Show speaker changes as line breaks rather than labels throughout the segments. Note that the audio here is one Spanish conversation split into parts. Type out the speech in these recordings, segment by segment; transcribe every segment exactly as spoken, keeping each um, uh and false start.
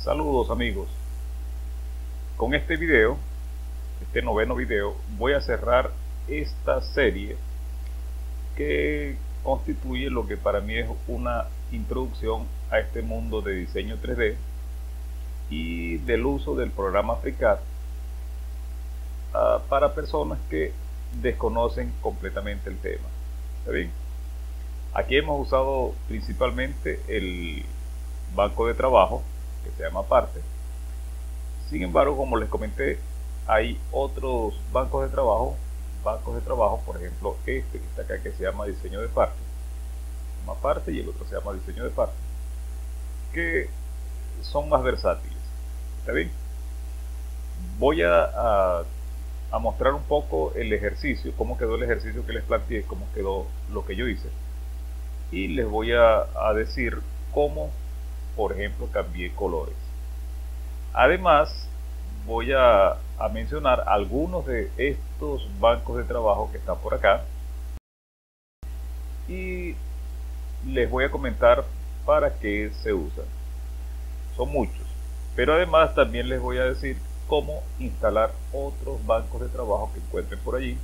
Saludos amigos. Con este video, este noveno video, voy a cerrar esta serie que constituye lo que para mí es una introducción a este mundo de diseño tres D y del uso del programa FreeCAD uh, para personas que desconocen completamente el tema. ¿Está bien? Aquí hemos usado principalmente el banco de trabajo que se llama Parte. Sin embargo, como les comenté, hay otros bancos de trabajo, bancos de trabajo, por ejemplo este que está acá que se llama diseño de parte, se llama Parte y el otro se llama diseño de parte, que son más versátiles. ¿Está bien? Voy a, a, a mostrar un poco el ejercicio, cómo quedó el ejercicio que les planteé, cómo quedó lo que yo hice, y les voy a, a decir cómo, por ejemplo, cambié colores. Además, voy a, a mencionar algunos de estos bancos de trabajo que están por acá y les voy a comentar para qué se usan. Son muchos, pero además también les voy a decir cómo instalar otros bancos de trabajo que encuentren por allí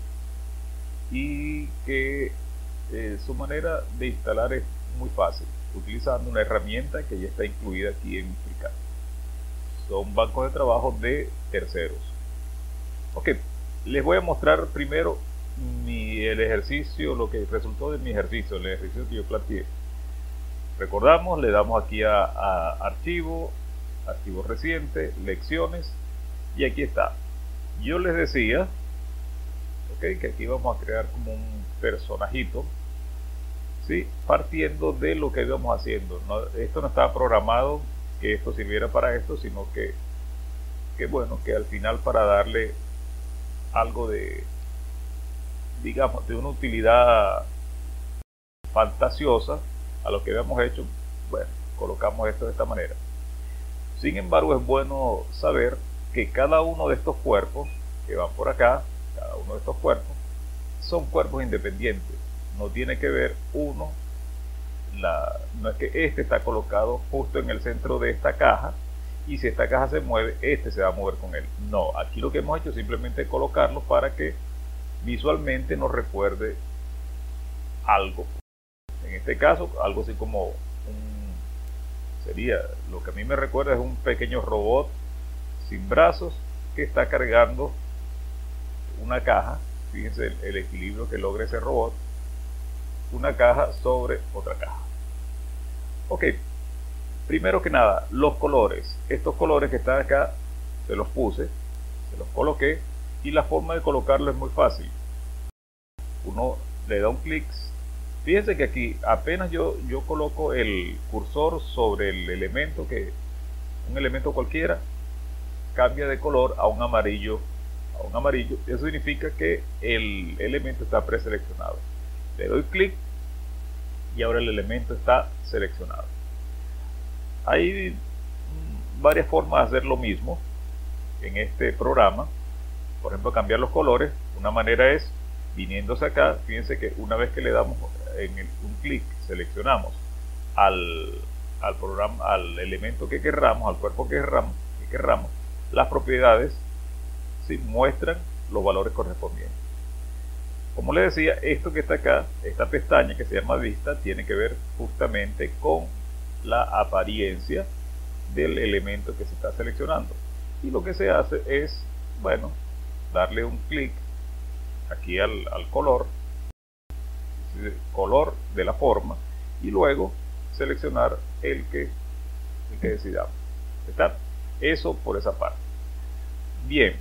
y que eh, su manera de instalar es muy fácil, utilizando una herramienta que ya está incluida aquí en FreeCAD. Son bancos de trabajo de terceros. Ok, les voy a mostrar primero mi, el ejercicio, lo que resultó de mi ejercicio, el ejercicio que yo planteé. Recordamos, le damos aquí a, a archivo, archivo reciente, lecciones, y aquí está. Yo les decía, ok, que aquí vamos a crear como un personajito, ¿sí? Partiendo de lo que íbamos haciendo. No, esto no estaba programado que esto sirviera para esto, sino que, que bueno, que al final para darle algo de, digamos, de una utilidad fantasiosa a lo que habíamos hecho, bueno, colocamos esto de esta manera. Sin embargo, es bueno saber que cada uno de estos cuerpos que van por acá, cada uno de estos cuerpos, son cuerpos independientes. No tiene que ver uno, la, no es que este está colocado justo en el centro de esta caja y si esta caja se mueve, este se va a mover con él. No, aquí lo que hemos hecho es simplemente colocarlo para que visualmente nos recuerde algo. En este caso, algo así como un, sería, lo que a mí me recuerda es un pequeño robot sin brazos que está cargando una caja. Fíjense el, el equilibrio que logra ese robot, una caja sobre otra caja. Ok, primero que nada, los colores. Estos colores que están acá, se los puse, se los coloqué, y la forma de colocarlo es muy fácil. Uno le da un clic. Fíjense que aquí apenas yo, yo coloco el cursor sobre el elemento, que un elemento cualquiera, cambia de color a un amarillo, a un amarillo. Eso significa que el elemento está preseleccionado. Le doy clic y ahora el elemento está seleccionado. Hay varias formas de hacer lo mismo en este programa. Por ejemplo, cambiar los colores. Una manera es viniéndose acá. Fíjense que una vez que le damos en el, un clic, seleccionamos al, al programa, al elemento que querramos, al cuerpo que querramos, que querramos las propiedades, ¿sí?, muestran los valores correspondientes. Como les decía, esto que está acá, esta pestaña que se llama vista, tiene que ver justamente con la apariencia del elemento que se está seleccionando. Y lo que se hace es, bueno, darle un clic aquí al, al color, color de la forma, y luego seleccionar el que, el que decidamos. ¿Está? Eso por esa parte. Bien.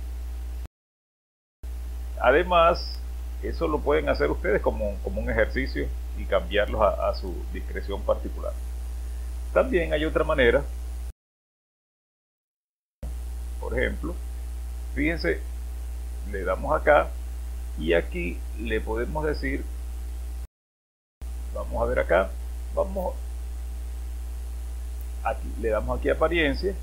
Además, eso lo pueden hacer ustedes como, como un ejercicio y cambiarlos a, a su discreción particular. También hay otra manera. Por ejemplo, fíjense, le damos acá y aquí le podemos decir, vamos a ver acá, vamos, aquí le damos aquí apariencia.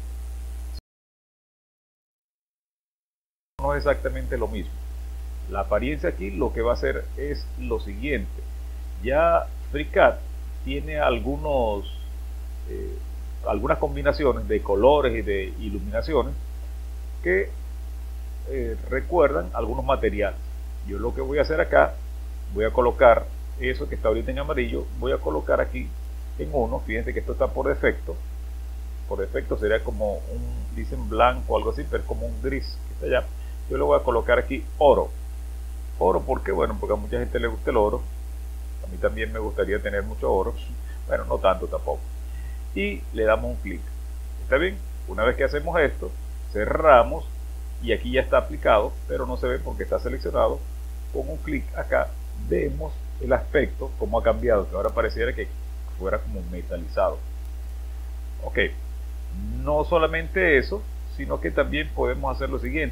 No es exactamente lo mismo. La apariencia aquí lo que va a hacer es lo siguiente. Ya FreeCAD tiene algunos eh, algunas combinaciones de colores y de iluminaciones que eh, recuerdan algunos materiales. Yo lo que voy a hacer acá, voy a colocar eso que está ahorita en amarillo, voy a colocar aquí en uno. Fíjense que esto está por defecto. Por defecto sería como un, dicen blanco o algo así, pero es como un gris que está allá. Yo le voy a colocar aquí oro. Oro, ¿por qué? Bueno, porque a mucha gente le gusta el oro. A mí también me gustaría tener mucho oro. Bueno, no tanto tampoco. Y le damos un clic. ¿Está bien? Una vez que hacemos esto, cerramos y aquí ya está aplicado, pero no se ve porque está seleccionado. Con un clic acá vemos el aspecto, cómo ha cambiado, que ahora pareciera que fuera como metalizado. Ok, no solamente eso, sino que también podemos hacer lo siguiente.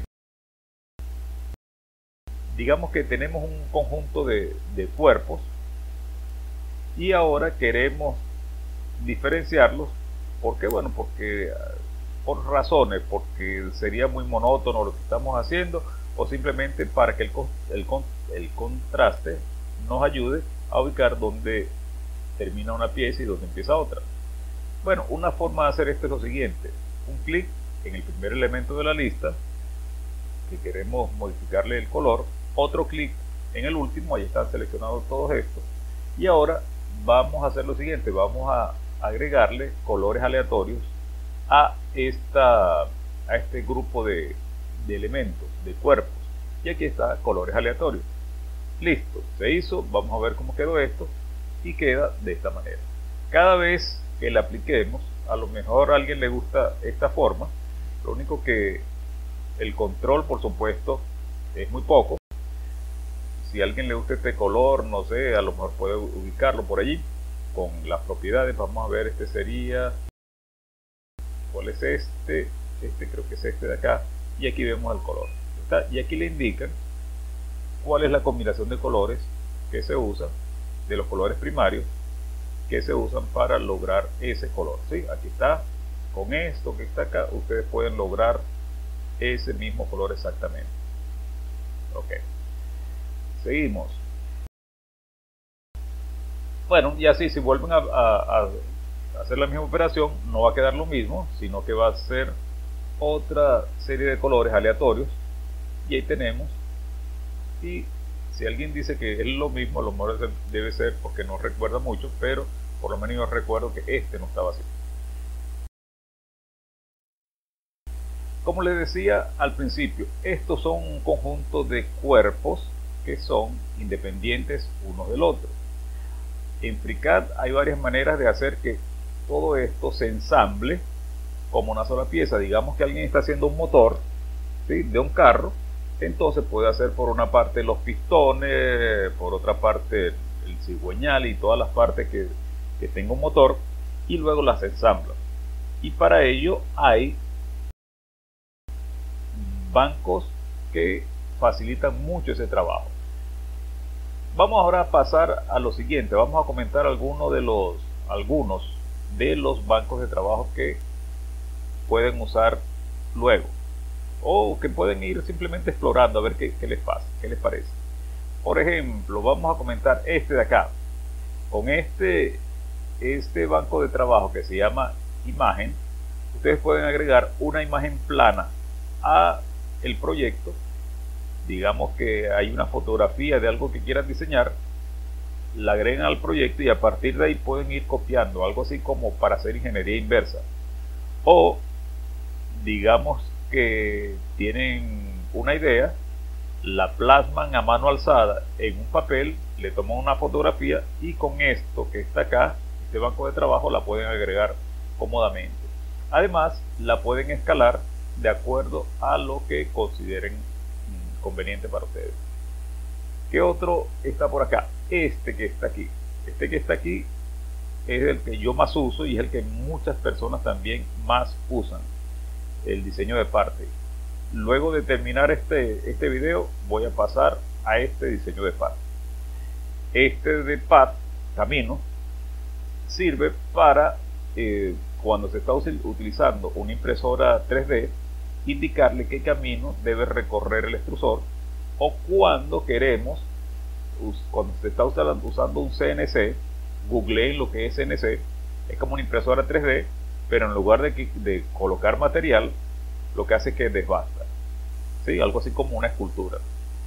Digamos que tenemos un conjunto de, de cuerpos y ahora queremos diferenciarlos. ¿Por qué? Bueno, porque por razones, porque sería muy monótono lo que estamos haciendo, o simplemente para que el, el, el contraste nos ayude a ubicar dónde termina una pieza y dónde empieza otra. Bueno, una forma de hacer esto es lo siguiente: un clic en el primer elemento de la lista que queremos modificarle el color, otro clic en el último, ahí están seleccionados todos estos, y ahora vamos a hacer lo siguiente: vamos a agregarle colores aleatorios a, esta, a este grupo de, de elementos, de cuerpos, y aquí está colores aleatorios. Listo, se hizo. Vamos a ver cómo quedó esto, y queda de esta manera. Cada vez que le apliquemos, a lo mejor a alguien le gusta esta forma, lo único que el control, por supuesto, es muy poco. Si a alguien le gusta este color, no sé, a lo mejor puede ubicarlo por allí con las propiedades. Vamos a ver, este sería, ¿cuál es este? Este creo que es este de acá, y aquí vemos el color. ¿Está? Y aquí le indican cuál es la combinación de colores que se usa, de los colores primarios que se usan para lograr ese color. ¿Sí? Aquí está, con esto que está acá, ustedes pueden lograr ese mismo color exactamente. Ok, seguimos. Bueno, y así si vuelven a, a, a hacer la misma operación, no va a quedar lo mismo, sino que va a ser otra serie de colores aleatorios, y ahí tenemos. Y si alguien dice que es lo mismo, a lo mejor debe ser porque no recuerda mucho, pero por lo menos yo recuerdo que este no estaba así. Como les decía al principio, estos son un conjunto de cuerpos que son independientes unos del otro. En FreeCAD hay varias maneras de hacer que todo esto se ensamble como una sola pieza. Digamos que alguien está haciendo un motor, ¿sí?, de un carro. Entonces puede hacer por una parte los pistones, por otra parte el cigüeñal y todas las partes que, que tenga un motor, y luego las ensambla. Y para ello hay bancos que facilitan mucho ese trabajo. Vamos ahora a pasar a lo siguiente. Vamos a comentar algunos de los, algunos de los bancos de trabajo que pueden usar luego, o que pueden ir simplemente explorando a ver qué, qué les pasa, qué les parece. Por ejemplo, vamos a comentar este de acá. Con este, este banco de trabajo que se llama imagen, ustedes pueden agregar una imagen plana a el proyecto. Digamos que hay una fotografía de algo que quieran diseñar, la agregan al proyecto y a partir de ahí pueden ir copiando, algo así como para hacer ingeniería inversa. O digamos que tienen una idea, la plasman a mano alzada en un papel, le toman una fotografía y con esto que está acá, este banco de trabajo, la pueden agregar cómodamente. Además, la pueden escalar de acuerdo a lo que consideren conveniente para ustedes. ¿Qué otro está por acá? Este que está aquí. Este que está aquí es el que yo más uso y es el que muchas personas también más usan, el diseño de parte. Luego de terminar este, este video voy a pasar a este diseño de parte. Este de path, camino, sirve para eh, cuando se está utilizando una impresora tres D, indicarle qué camino debe recorrer el extrusor, o cuando queremos, cuando se está usando un C N C, googleen lo que es C N C, es como una impresora tres D pero en lugar de, que, de colocar material, lo que hace es que desbasta, ¿sí? Algo así como una escultura.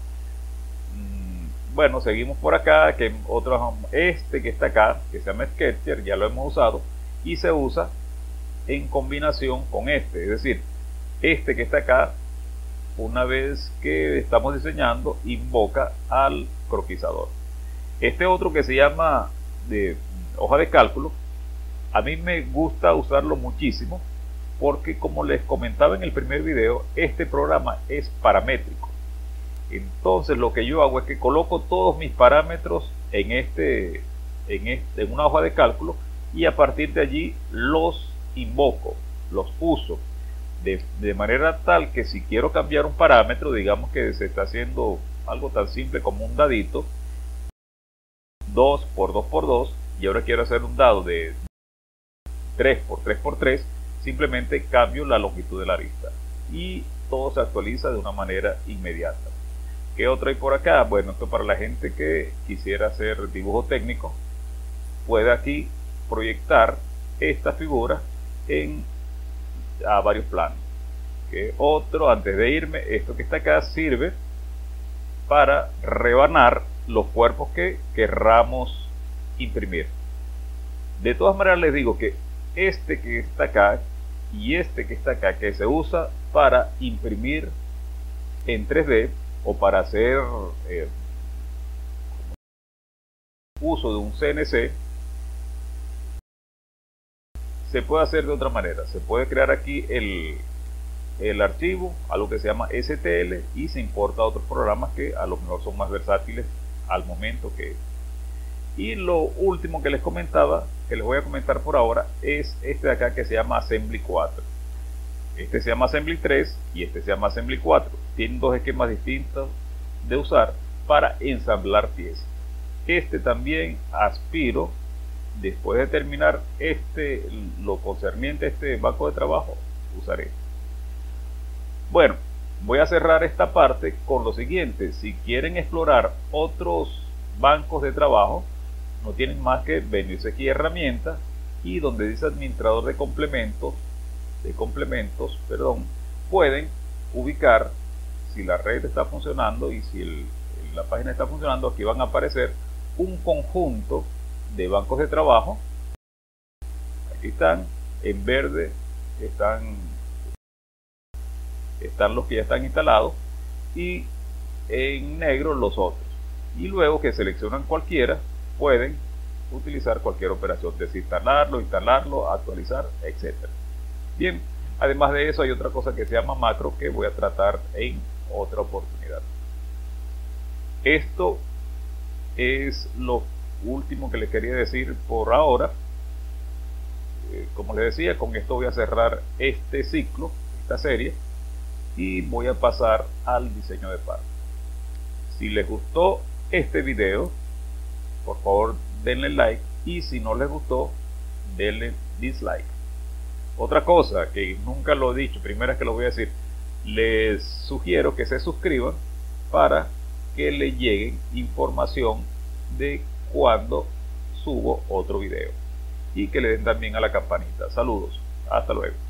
Mm, bueno, seguimos por acá, que otro, este que está acá, que se llama Sketcher, ya lo hemos usado, y se usa en combinación con este, es decir, este que está acá, una vez que estamos diseñando, invoca al croquizador. Este otro que se llama de hoja de cálculo, a mí me gusta usarlo muchísimo porque, como les comentaba en el primer video, este programa es paramétrico. Entonces lo que yo hago es que coloco todos mis parámetros en, este, en, este, en una hoja de cálculo, y a partir de allí los invoco, los uso. De, de manera tal que si quiero cambiar un parámetro, digamos que se está haciendo algo tan simple como un dadito dos por dos por dos, y ahora quiero hacer un dado de tres por tres por tres, simplemente cambio la longitud de la arista y todo se actualiza de una manera inmediata. ¿Qué otro hay por acá? Bueno, esto para la gente que quisiera hacer dibujo técnico, puede aquí proyectar esta figura en a varios planos. Que otro, antes de irme, esto que está acá sirve para rebanar los cuerpos que querramos imprimir. De todas maneras les digo que este que está acá y este que está acá, que se usa para imprimir en tres D o para hacer eh, uso de un C N C, se puede hacer de otra manera. Se puede crear aquí el, el archivo, algo que se llama S T L, y se importa a otros programas que a lo mejor son más versátiles al momento que... Y lo último que les comentaba, que les voy a comentar por ahora, es este de acá que se llama Assembly cuatro. Este se llama Assembly tres y este se llama Assembly cuatro. Tienen dos esquemas distintos de usar para ensamblar piezas. Este también aspiro, después de terminar este, lo concerniente a este banco de trabajo, usaré. Bueno, voy a cerrar esta parte con lo siguiente. Si quieren explorar otros bancos de trabajo, no tienen más que venirse aquí a herramientas, y donde dice administrador de complementos, de complementos, perdón, pueden ubicar, si la red está funcionando y si el, la página está funcionando, aquí van a aparecer un conjunto de bancos de trabajo. Aquí están, en verde están, están los que ya están instalados, y en negro los otros. Y luego que seleccionan cualquiera, pueden utilizar cualquier operación, desinstalarlo, instalarlo, actualizar, etcétera. Bien, además de eso hay otra cosa que se llama macro, que voy a tratar en otra oportunidad. Esto es lo último que les quería decir por ahora. Eh, como les decía, con esto voy a cerrar este ciclo, esta serie, y voy a pasar al diseño de partes. Si les gustó este video, por favor denle like, y si no les gustó, denle dislike. Otra cosa que nunca lo he dicho, primera vez que lo voy a decir, les sugiero que se suscriban para que les llegue información de cuando subo otro video, y que le den también a la campanita. Saludos, hasta luego.